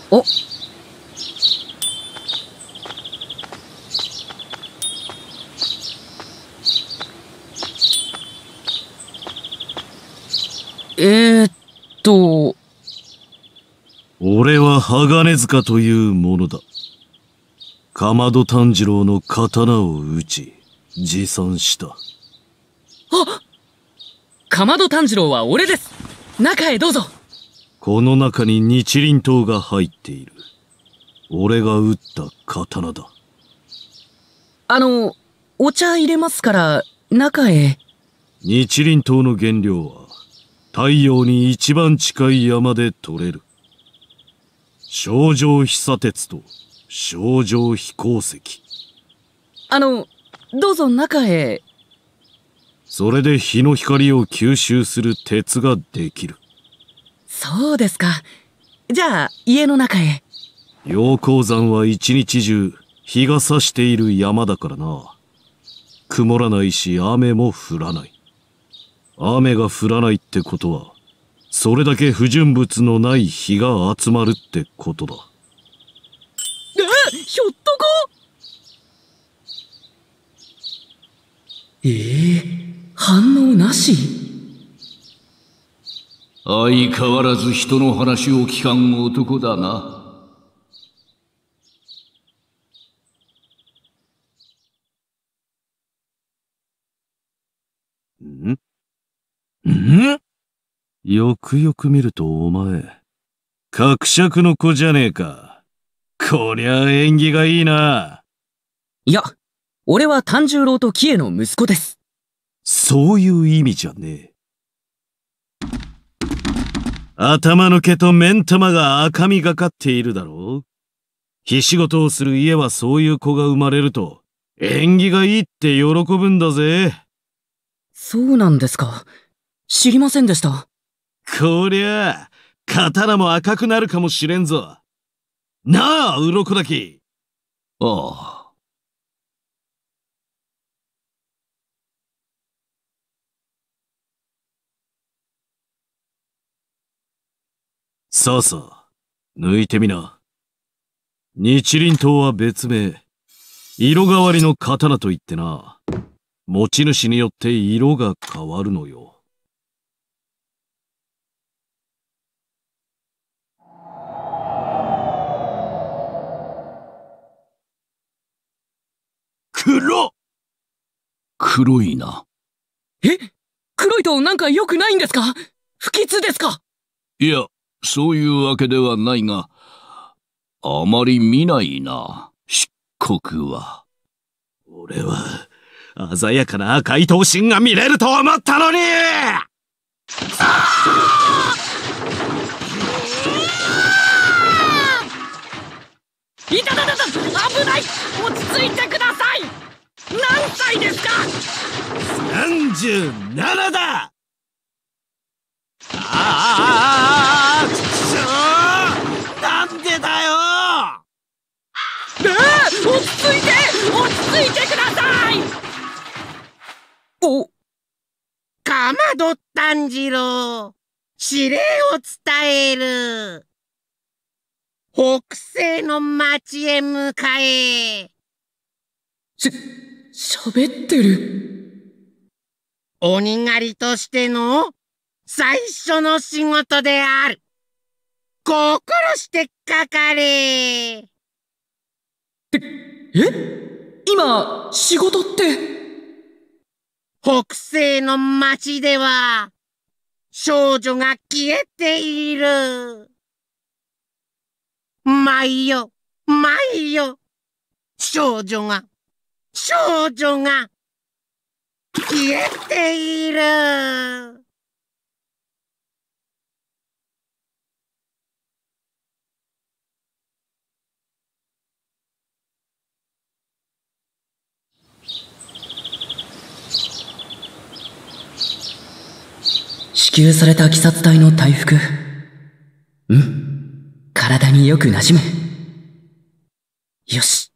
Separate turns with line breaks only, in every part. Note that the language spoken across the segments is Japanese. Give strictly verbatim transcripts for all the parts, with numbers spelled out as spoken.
お、えーっと、
俺は鋼塚というものだ。かまど炭治郎の刀を撃ち持参した。
あ、かまど炭治郎は俺です。中へどうぞ。
この中に日輪刀が入っている。俺が撃った刀だ。
あの、お茶入れますから中へ。
日輪刀の原料は太陽に一番近い山で取れる。正常飛砂鉄と正常飛鉱石。
あの、どうぞ中へ。
それで日の光を吸収する鉄ができる。
そうですか。じゃあ家の中へ。
陽光山は一日中日が差している山だからな。曇らないし雨も降らない。雨が降らないってことはそれだけ不純物のない日が集まるってことだ。
え、ひょっとこ。えー、反応なし。
相変わらず人の話を聞かん男だな。
んんよくよく見るとお前、伯爵の子じゃねえか。こりゃ縁起がいいな。
いや、俺は炭十郎とキエの息子です。
そういう意味じゃねえ。頭の毛と目ん玉が赤みがかっているだろう。火仕事をする家はそういう子が生まれると縁起がいいって喜ぶんだぜ。
そうなんですか。知りませんでした。
こりゃ刀も赤くなるかもしれんぞ。なあ、鱗だき。
ああ。
さあさあ、抜いてみな。日輪刀は別名、色変わりの刀といってな、持ち主によって色が変わるのよ。黒っ
黒いな。
え、黒いとなんか良くないんですか？不吉ですか？
いや、そういうわけではないが、あまり見ないな、漆黒は。
俺は、鮮やかな赤い刀身が見れると思ったのに！
いたたたた、危ない！落ち着いてください！何歳ですか？
さんじゅうななだ！ああ、くそー！なんでだよ！
えー、落ち着いて！落ち着いてください！お、
かまど炭治郎、指令を伝える。北西の町へ向かえ。
し、喋ってる。
鬼狩りとしての最初の仕事である。心してかかれ。
って、え？今、仕事って？
北西の町では、少女が消えている。舞よ、舞よ。少女が、少女が、消えている。
支給された鬼殺隊の大服。うん、体によくなじむ。よし。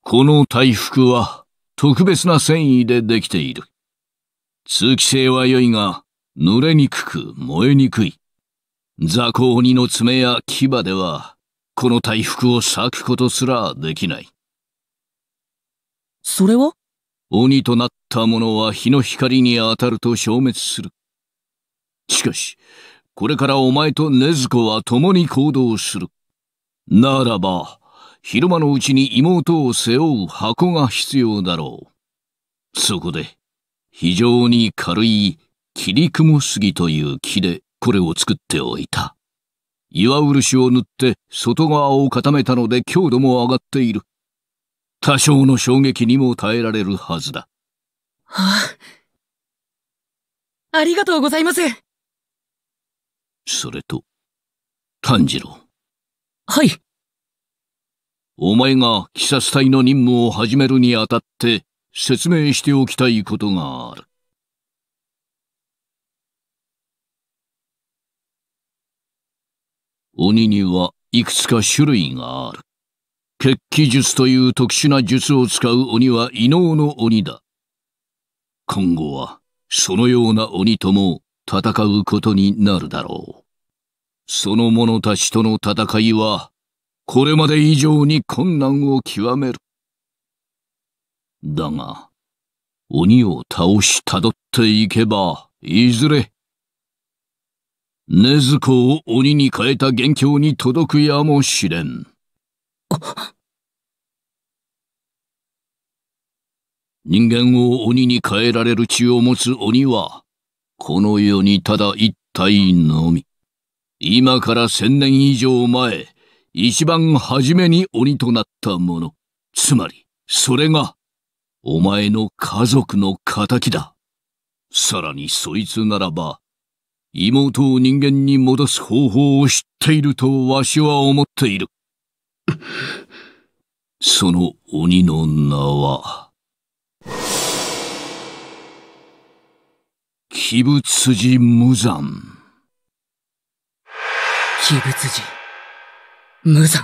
この大服は特別な繊維でできている。通気性は良いが、濡れにくく燃えにくい。雑魚鬼の爪や牙では、この大服を裂くことすらできない。
それは？
鬼となった者は日の光に当たると消滅する。しかし、これからお前と禰豆子は共に行動する。ならば、昼間のうちに妹を背負う箱が必要だろう。そこで、非常に軽い切雲杉という木でこれを作っておいた。岩漆を塗って外側を固めたので強度も上がっている。多少の衝撃にも耐えられるはずだ。
はあ。ありがとうございます。
それと、炭治郎。
はい。
お前が鬼殺隊の任務を始めるにあたって説明しておきたいことがある。鬼にはいくつか種類がある。血気術という特殊な術を使う鬼は異能の鬼だ。今後はそのような鬼とも戦うことになるだろう。その者たちとの戦いはこれまで以上に困難を極める。だが、鬼を倒し辿っていけば、いずれ、禰豆子を鬼に変えた元凶に届くやもしれん。人間を鬼に変えられる血を持つ鬼は、この世にただ一体のみ。今から千年以上前、一番初めに鬼となったもの。つまり、それが、お前の家族の仇だ。さらにそいつならば、妹を人間に戻す方法を知っているとわしは思っている。その鬼の名は、鬼仏寺無惨。
鬼仏寺無惨。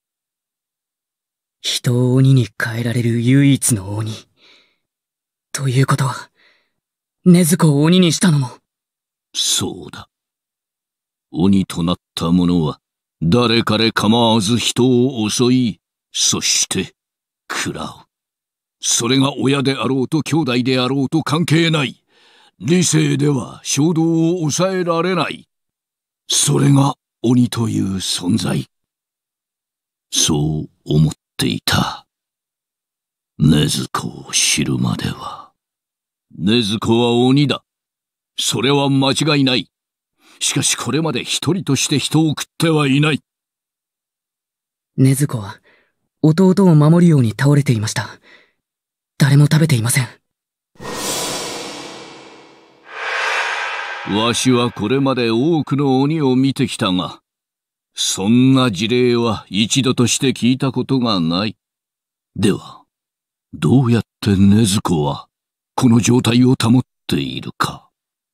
人を鬼に変えられる唯一の鬼。ということは、禰豆子を鬼にしたのも。
そうだ。鬼となった者は、誰彼構わず人を襲い、そして、食らう。それが親であろうと兄弟であろうと関係ない。理性では衝動を抑えられない。それが鬼という存在。そう思っていた。禰豆子を知るまでは。禰豆子は鬼だ。それは間違いない。しかしこれまで一人として人を食ってはいない。
禰豆子は弟を守るように倒れていました。誰も食べていません。
わしはこれまで多くの鬼を見てきたが、そんな事例は一度として聞いたことがない。では、どうやって禰豆子はこの状態を保っているか。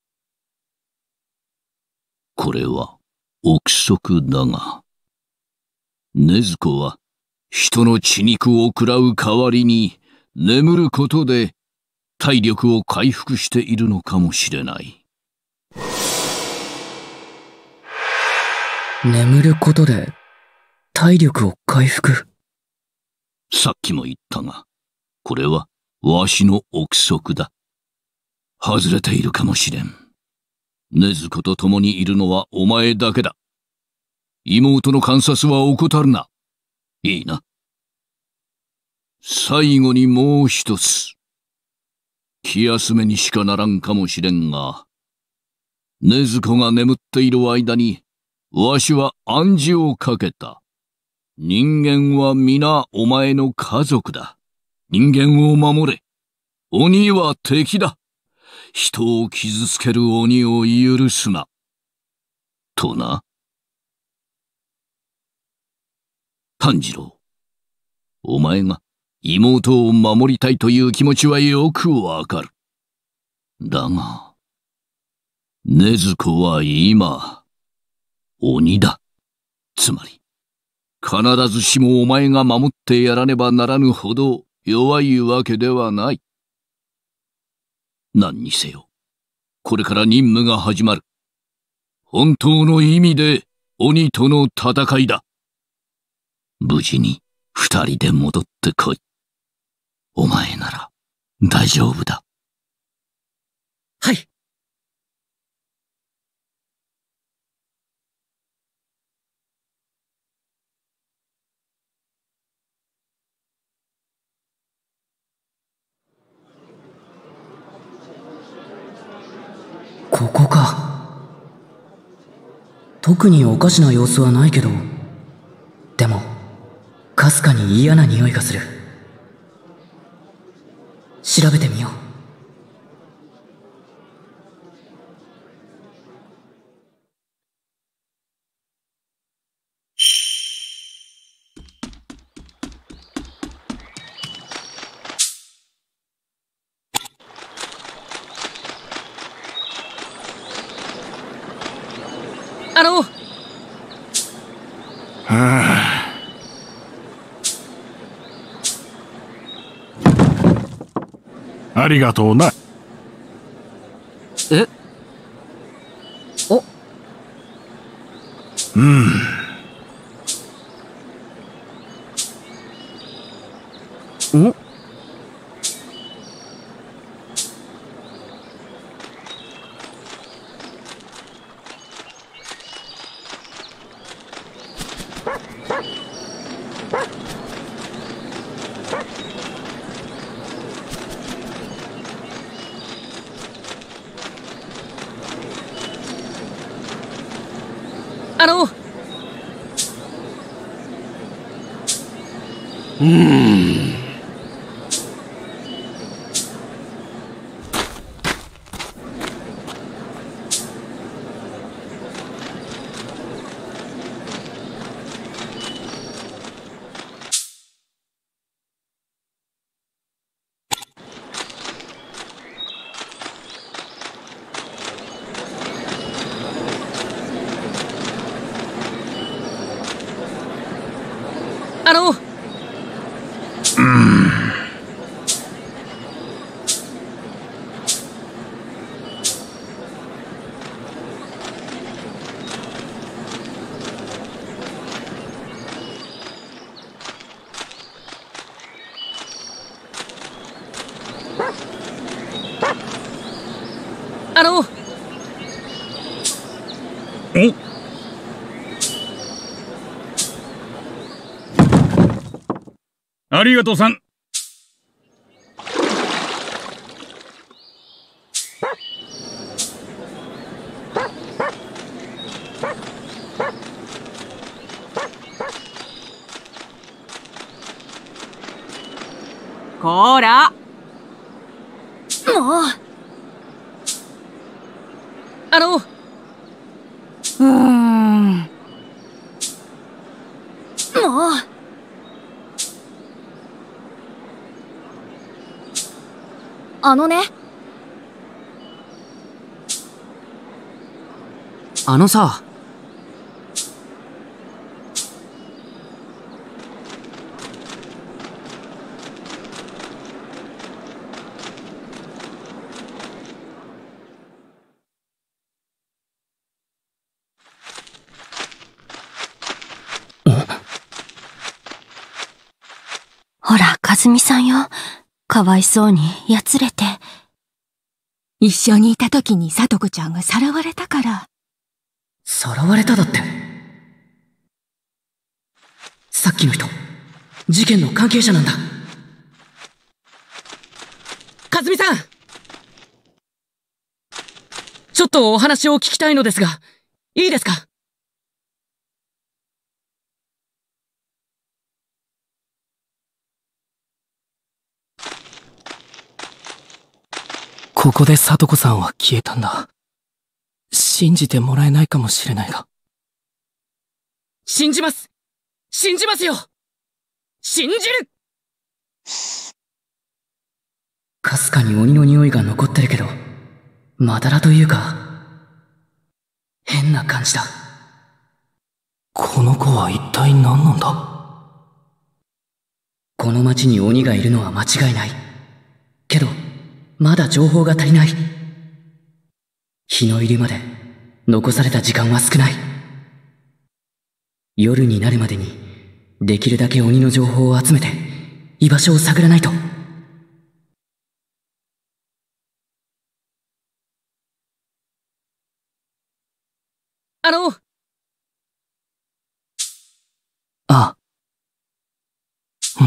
これは憶測だが、禰豆子は人の血肉を食らう代わりに眠ることで体力を回復しているのかもしれない。
眠ることで体力を回復。
さっきも言ったが、これはわしの憶測だ。外れているかもしれん。禰豆子と共にいるのはお前だけだ。妹の観察は怠るな。いいな。最後にもう一つ。気休めにしかならんかもしれんが、禰豆子が眠っている間に、わしは暗示をかけた。人間は皆お前の家族だ。人間を守れ。鬼は敵だ。人を傷つける鬼を許すな。とな。炭治郎。お前が妹を守りたいという気持ちはよくわかる。だが、禰豆子は今、鬼だ。つまり、必ずしもお前が守ってやらねばならぬほど弱いわけではない。何にせよ、これから任務が始まる。本当の意味で鬼との戦いだ。無事に二人で戻ってこい。お前なら大丈夫だ。
はい。ここか。特におかしな様子はないけど、でもかすかに嫌な匂いがする。調べてみよう。あの。
はあ。ありがとうな。
え？お。
うん。
ん？あの。
うーん。
あの。
うん。
あの。
え？ありがとうさん。
こーら。もう。
あの。
うーん。もう。あのね。
あのさ。
ほら、かずみさんよ。かわいそうにやつれて。一緒にいた時にさとこちゃんがさらわれたから。
さらわれただって。さっきの人、事件の関係者なんだ。かずみさん、ちょっとお話を聞きたいのですが、いいですか？ここでさとこさんは消えたんだ。信じてもらえないかもしれないが。信じます！信じますよ！信じる！かすかに鬼の匂いが残ってるけど、まだらというか、変な感じだ。この子は一体何なんだ？ この町に鬼がいるのは間違いない。けど、まだ情報が足りない。日の入りまで残された時間は少ない。夜になるまでにできるだけ鬼の情報を集めて居場所を探らないと。あのあうん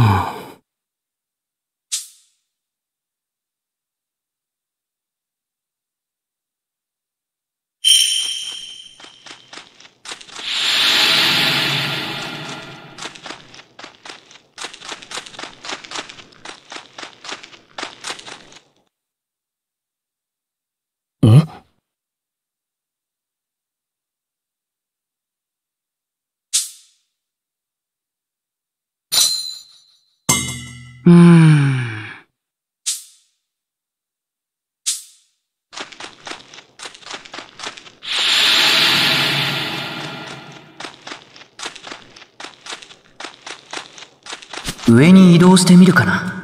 うーん。上に移動してみるかな。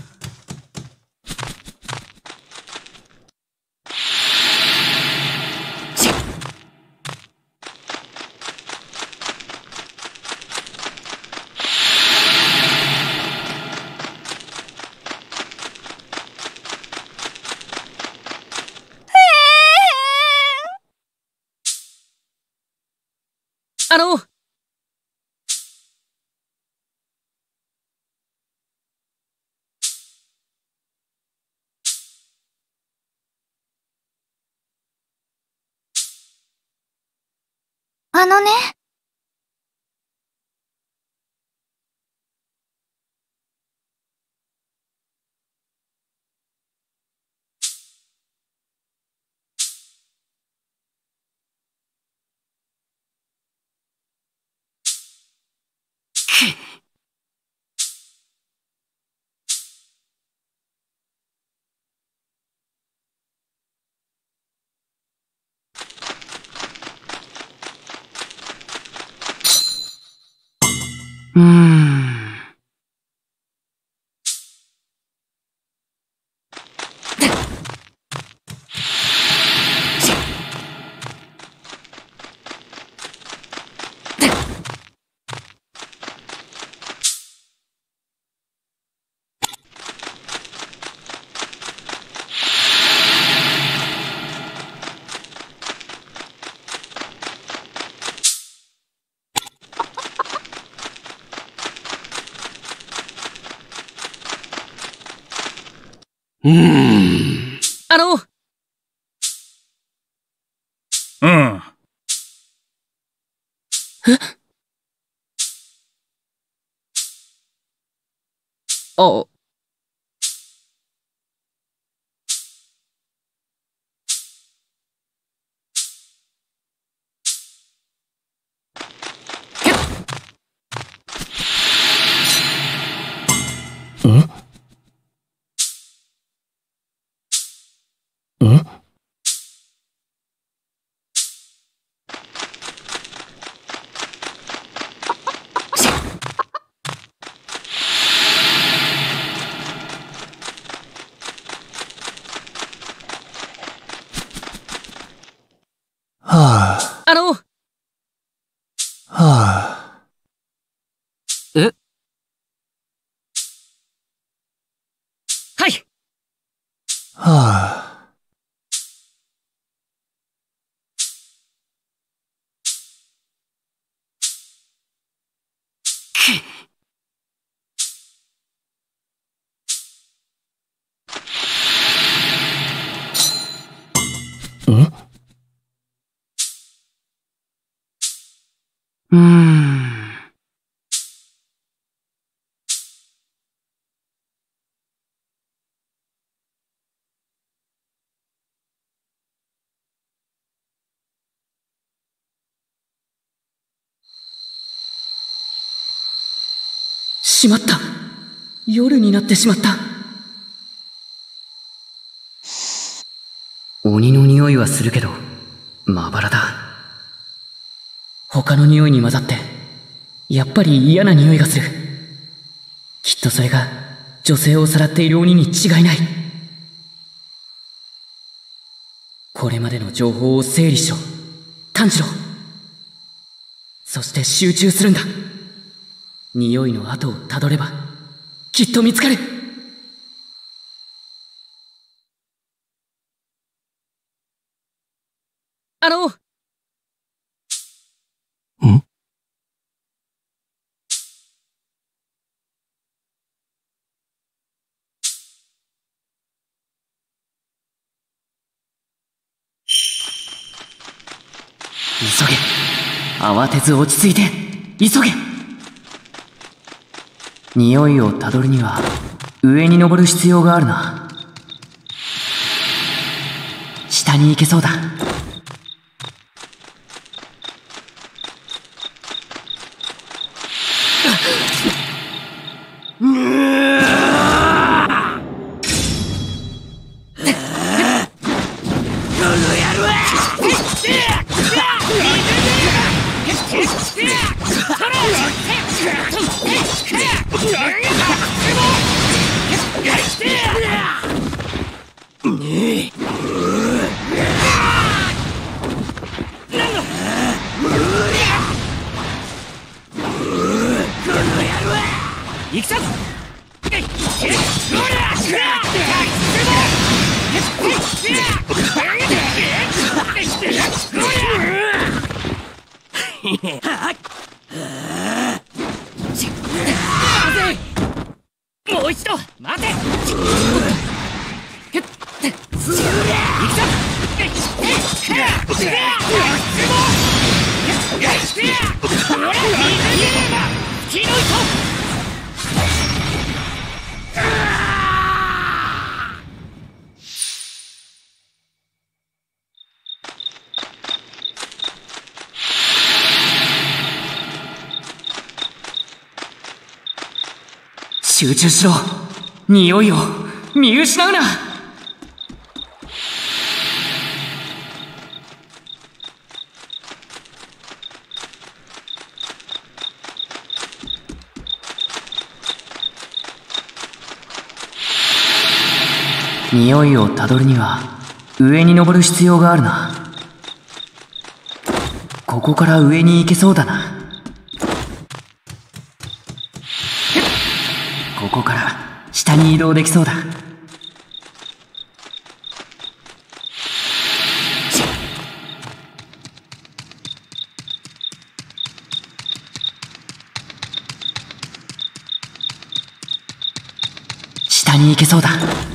あの
あのね。
うーん。
うーん。
あの
うん。
えあ、
はあ。
あの
はあ。
えはい
はあ。
うーん。しまった。夜になってしまった。鬼の匂いはするけど、まばらだ。他の匂いに混ざって、やっぱり嫌な匂いがする。 きっとそれが女性をさらっている鬼に違いない。これまでの情報を整理しろ、炭治郎。そして集中するんだ。匂いの跡をたどればきっと見つかる。あの。
ん？
急げ。慌てず落ち着いて急げ。匂いをたどるには上に登る必要があるな。下に行けそうだ。
行くぞ。もう一度待て。行くぞ。
集中しろ。匂いを見失うな。匂いをたどるには上に登る必要があるな。ここから上に行けそうだな。ここから下に移動できそうだ。下に行けそうだ。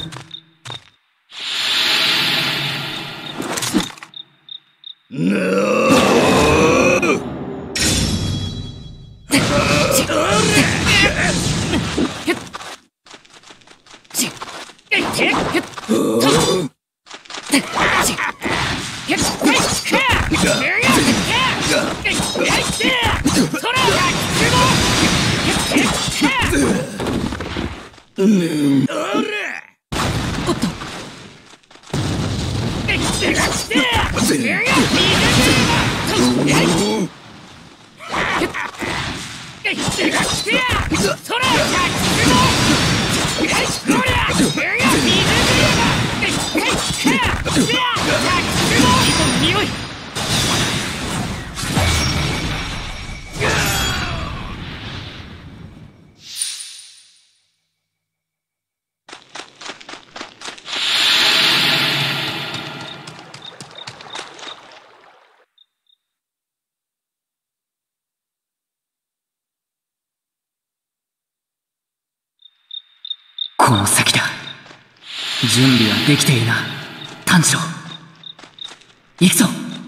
この先だ。準備はできているな、炭治郎。行くぞ。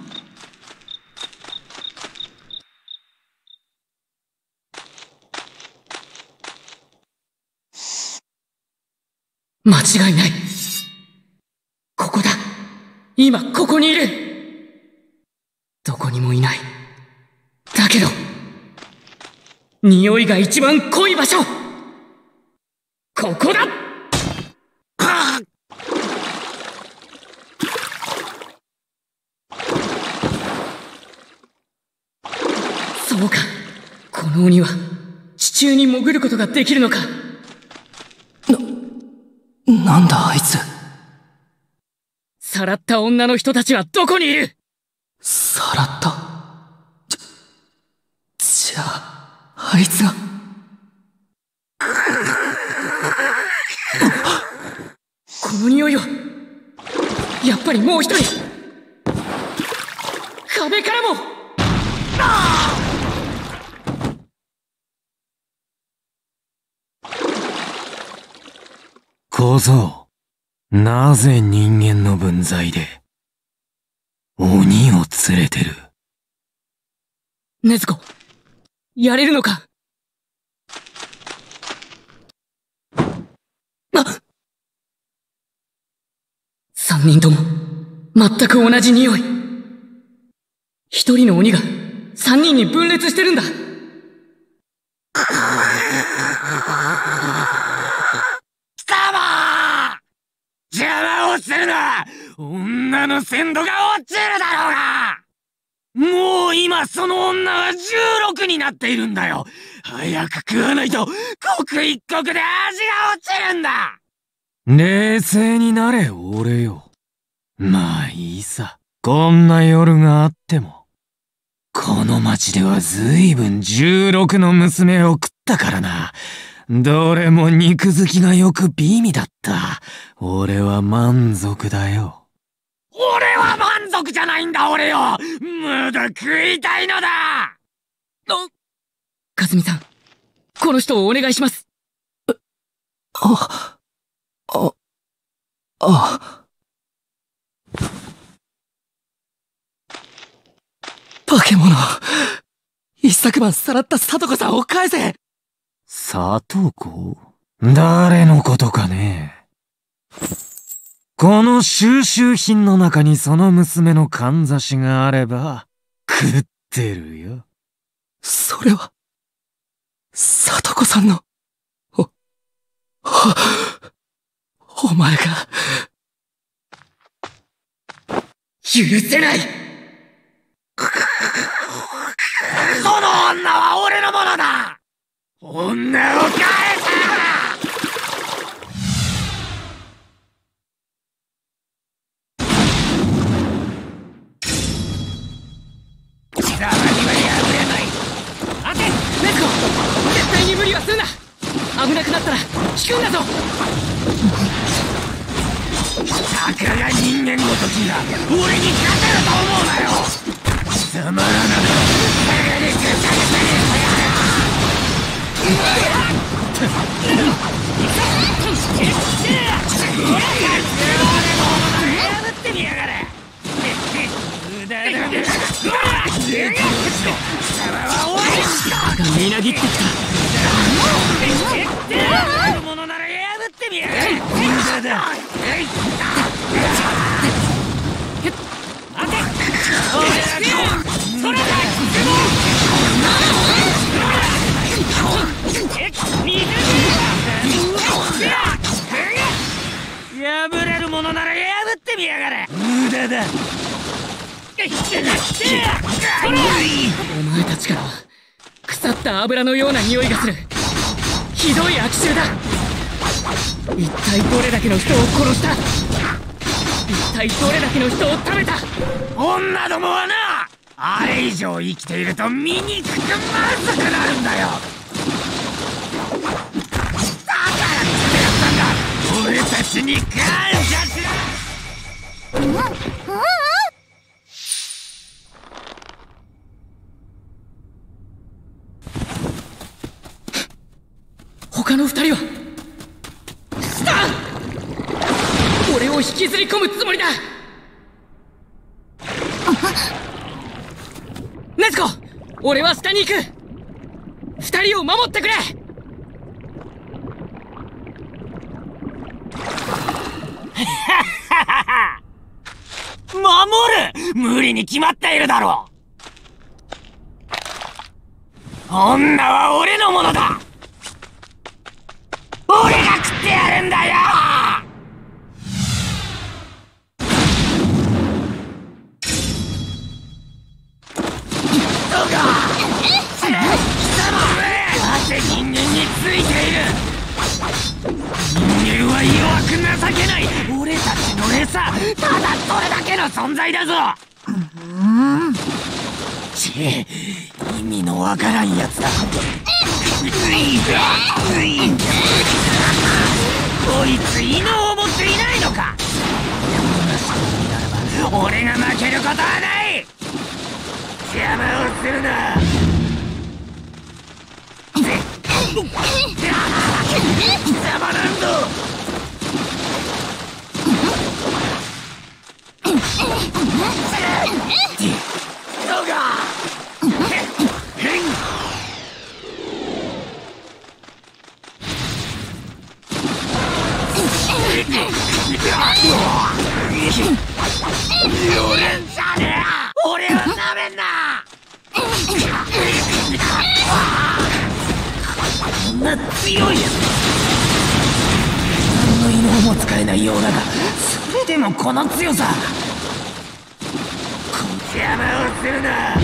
間違いない。ここだ。今ここにいる。どこにもいない。だけど匂いが一番濃い場所、ここだ。そうか、この鬼は地中に潜ることができるのか。 なんだあいつ。さらった女の人たちはどこにいる？さらったじゃ、じゃあ、あいつが。この匂いは、やっぱりもう一人。壁からも。
小僧、なぜ人間の分際で鬼を連れてる？
禰豆子、やれるのか？あっ！三人とも全く同じ匂い。一人の鬼が三人に分裂してるんだ。
貴様！邪魔をするな！女の鮮度が落ちるだろうが！もう今その女はじゅうろくになっているんだよ。早く食わないと刻一刻で味が落ちるんだ。
冷静になれ、俺よ。まあいいさ。こんな夜があっても。この町ではずいぶんじゅうろくの娘を食ったからな。どれも肉付きがよく美味だった。俺は満足だよ。
俺は満足じゃないんだ、俺よ。まだ食いたいのだ。
あ、かすみさん、この人をお願いします。
あ、あ、あ。
化け物。一昨晩さらった里子さんを返せ。
里子？誰のことかね。この収集品の中にその娘のかんざしがあれば食ってるよ。
それは里子さんのおおお前が許せない。
その女は俺のものだ。女を返せ。貴様には破れない。待て、
禰豆子、絶対に無理はするな。危なくなったら引くんだぞ。
たかが人間ごときが俺に勝てると思うなよ。貴様らなどすぐに消されて
がみなぎってきた。
ものなら破ってみやがれ。それだ。破れるものなら破ってみやがれ。無駄だ。
お前たちからは腐った油のような匂いがする。ひどい悪臭だ。一体どれだけの人を殺した？一体どれだけの人を食べた？
女どもはな、あれ以上生きていると醜くまずくなるんだよ。だから食ってやったんだ。俺たちに感謝しろ。
他の二人はスター！俺を引きずり込むつもりだ。禰豆子、俺は下に行く。二人を守ってくれ。
守る？無理に決まっているだろう。女は俺のものだ。俺が食ってやるんだよ。そうか。なぜ人間についている？人間は弱くなさただそれだけの存在だぞ。
うん。
ち、意味のわからんやつだ。こいつ異能を持っていないのか。俺が負けることはない。邪魔をするな。邪魔なんぞ。そうか。俺をなめんな。こんな強いやつ、何の異能も使えないようだが、それでもこの強さ。邪魔をするな。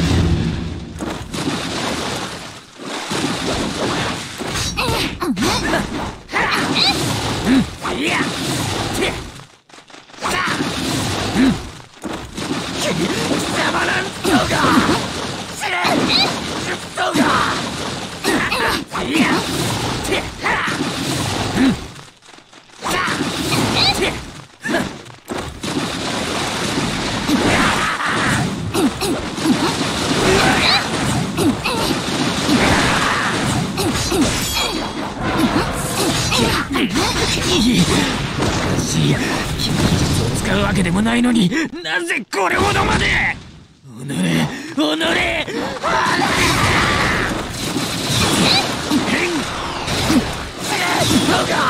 いや、邪魔なんとか。死ね。そうか。いや。し、技術を使うわけでもないのに、なぜこれほどまで。おのれ、おのれ。そうか。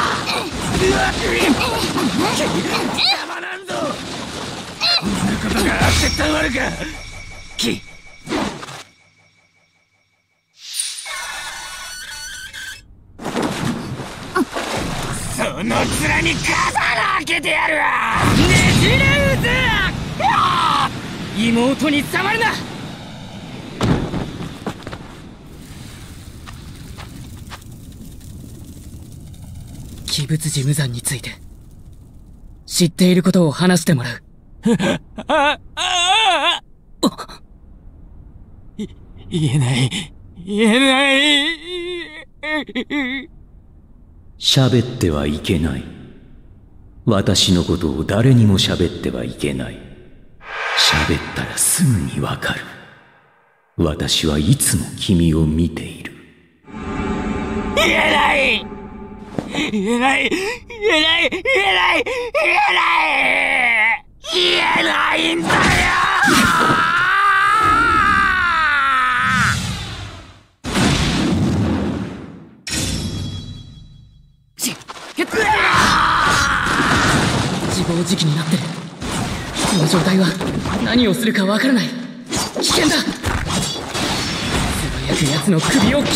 邪魔なんぞ。こんなことがあってたまるか。きその面に刀開けてやるわ。ねじれ渦。妹に触るな。
鬼物寺無惨について知っていることを話してもらう。
ああい言えない言えない。
喋ってはいけない。私のことを誰にも喋ってはいけない。喋ったらすぐにわかる。私はいつも君を見ている。
言えない言えない言えない言えない言えない言えないんだよ。
自暴自棄になってる。この状態は何をするかわからない。危険だ。素早く奴の首を切る。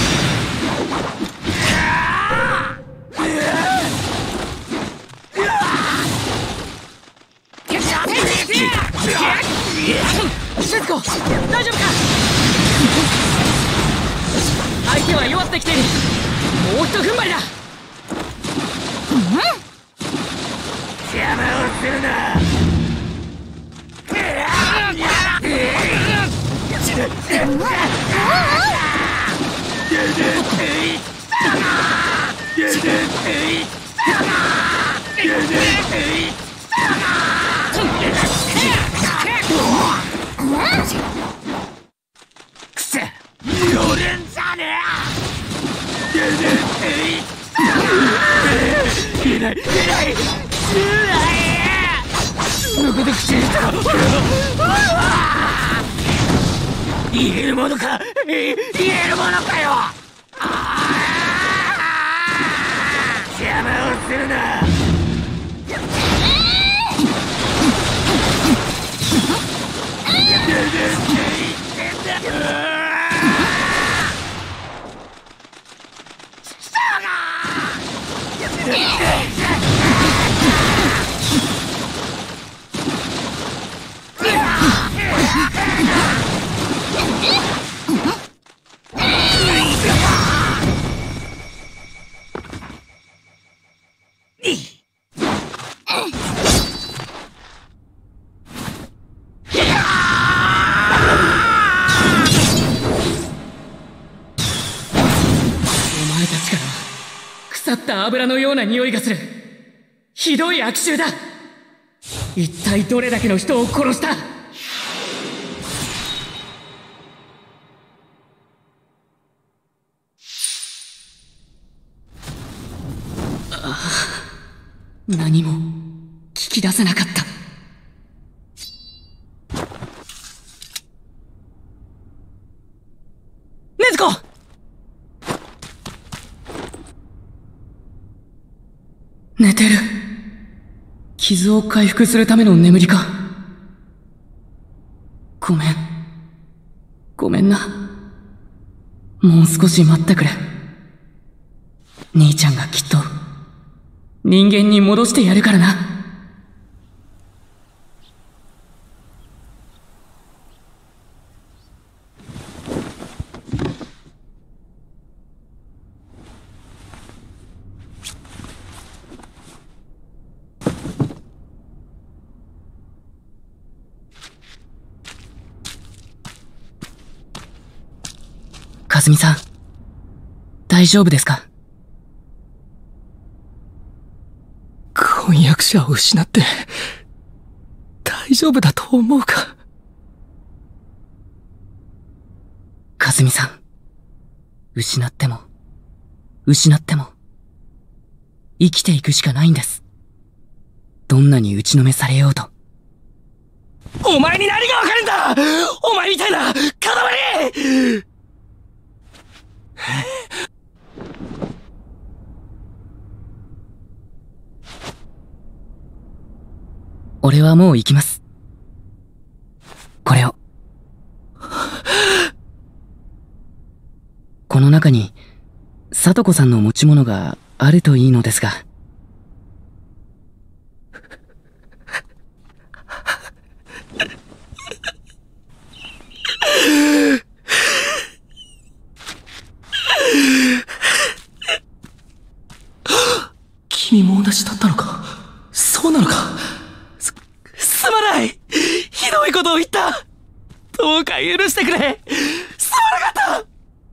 シズコ、大丈夫か。相手は弱ってきている。もう一踏ん張りだ。
邪魔をするな。くせ、乗るんじゃねえ。言えない言えない言えない。そのこと口にしたら俺は言えるものか言えるものかよ。邪魔をするな。
腐った油のような匂いがする。ひどい悪臭だ。一体どれだけの人を殺した？何も聞き出せなかった。禰豆子！寝てる。傷を回復するための眠りか。ごめん。ごめんな。もう少し待ってくれ。兄ちゃんがきっと人間に戻してやるからな。かずみさん、大丈夫ですか？
婚約者を失って大丈夫だと思うか？
かずみさん、失っても失っても生きていくしかないんです。どんなに打ちのめされようと。
お前に何がわかるんだ！お前みたいな塊！
俺はもう行きます。これを。この中に、さとこさんの持ち物があるといいのですが。
君も同じだったのか？そうなのか？す、すまない！ひどいことを言った！どうか許してくれ！すまなかった！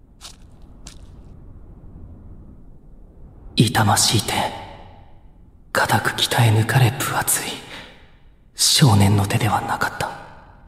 痛ましい手、固く鍛え抜かれ分厚い少年の手ではなかった。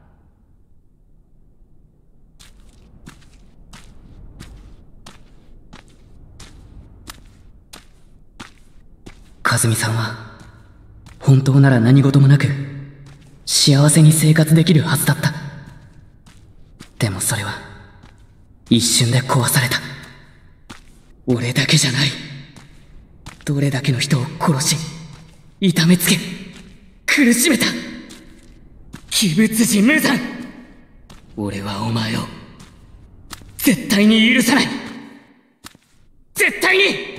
かずみさんは本当なら何事もなく幸せに生活できるはずだった。でもそれは一瞬で壊された。俺だけじゃない。どれだけの人を殺し痛めつけ苦しめた鬼物児無惨。俺はお前を絶対に許さない。絶対に。